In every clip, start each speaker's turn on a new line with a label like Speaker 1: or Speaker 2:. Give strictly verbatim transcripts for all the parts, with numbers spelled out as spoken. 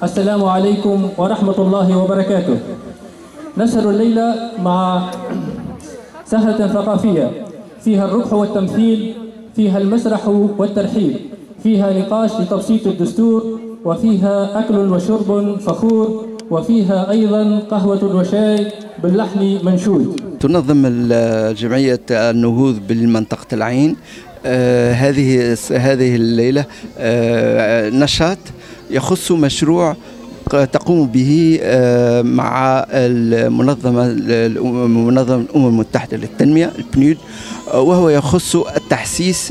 Speaker 1: السلام عليكم ورحمة الله وبركاته. نشهد الليلة مع سهرة ثقافية فيها الربح والتمثيل، فيها المسرح والترحيب، فيها نقاش لتبسيط الدستور، وفيها أكل وشرب فخور، وفيها أيضا قهوة وشاي باللحن منشود.
Speaker 2: تنظم جمعية النهوض بالمنطقة العين آه هذه هذه الليلة آه نشاط يخص مشروع تقوم به آه مع المنظمة منظمة الأمم المتحدة للتنمية البنود، وهو يخص التحسيس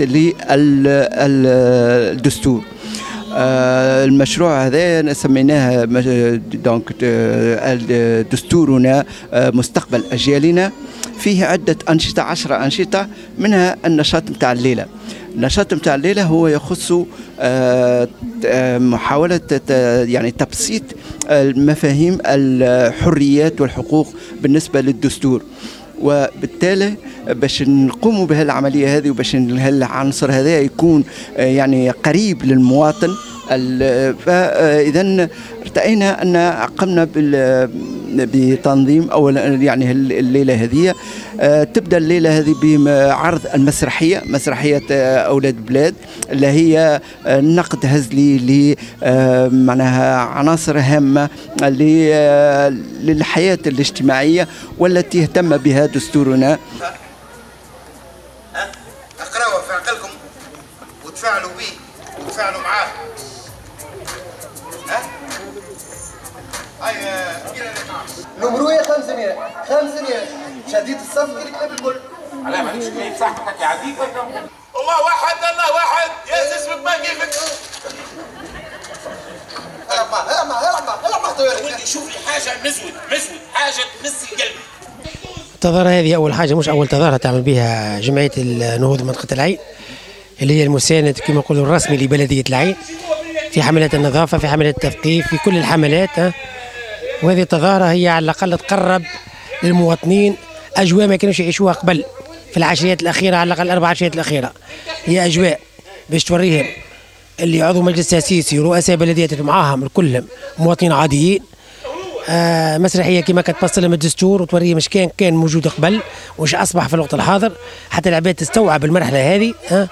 Speaker 2: للدستور. آه المشروع هذا سميناه دونك دستورنا مستقبل أجيالنا. فيه عدة أنشطة، عشرة أنشطة، منها النشاط متاع الليلة. النشاط متاع الليلة هو يخص محاولة يعني تبسيط مفاهيم الحريات والحقوق بالنسبة للدستور، وبالتالي باش نقوموا بهالعملية هذه وباش هالعنصر هذا يكون يعني قريب للمواطن. فإذا ارتأينا أن قمنا بتنظيم أولا يعني الليلة هذه. تبدأ الليلة هذه بعرض المسرحية، مسرحية أولاد بلاد، اللي هي نقد هزلي ل معناها عناصر هامة للحياة الاجتماعية والتي اهتم بها دستورنا.
Speaker 3: اقرأوا في عقلكم وتفاعلوا به وتفاعلوا معاه. ها؟ هاي نمروية خمسمية خمسمية شديد الصف كده كتاب الكل.
Speaker 4: على ما عندكش كيف صاحبك يا عزيز.
Speaker 3: الله واحد الله واحد يا اسمك ما كيفك. هلا ما هلا ما هلا ما هلا ما طويلك.
Speaker 4: ودي شوف لي حاجة مزود مزود حاجة تمس القلب.
Speaker 5: التظاهرة هذه أول حاجة، مش أول تظاهرة تعمل بها جمعية النهوض بمنطقة العين، اللي هي المساند كما نقولوا الرسمي لبلدية العين في حملات النظافة، في حملات التثقيف، في كل الحملات. وهذه التظاهرة هي على الأقل تقرب للمواطنين أجواء ما كانوش يعيشوها قبل في العشريات الأخيرة، على الأقل الأربع عشريات الأخيرة. هي أجواء باش توريهم اللي عضو مجلس تأسيسي ورؤساء بلديات معاهم كلهم مواطنين عاديين. آه مسرحية كما كتبسط لهم الدستور وتوريهم اش كان كان موجود قبل واش أصبح في الوقت الحاضر، حتى العباد تستوعب المرحلة هذه. آه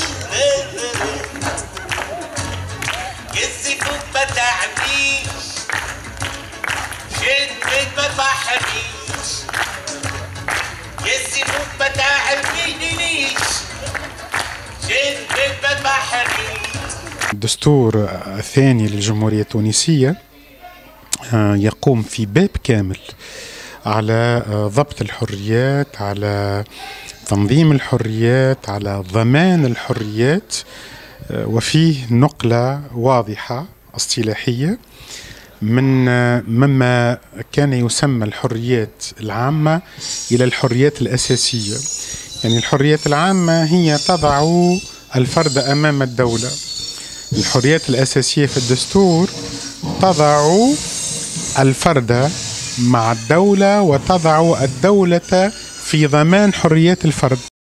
Speaker 6: الدستور الثاني للجمهورية التونسية يقوم في باب كامل على ضبط الحريات، على تنظيم الحريات، على ضمان الحريات، وفيه نقلة واضحة اصطلاحية من مما كان يسمى الحريات العامة إلى الحريات الأساسية. يعني الحريات العامة هي تضع الفرد أمام الدولة، الحريات الأساسية في الدستور تضع الفرد مع الدولة وتضع الدولة في ضمان حريات الفرد.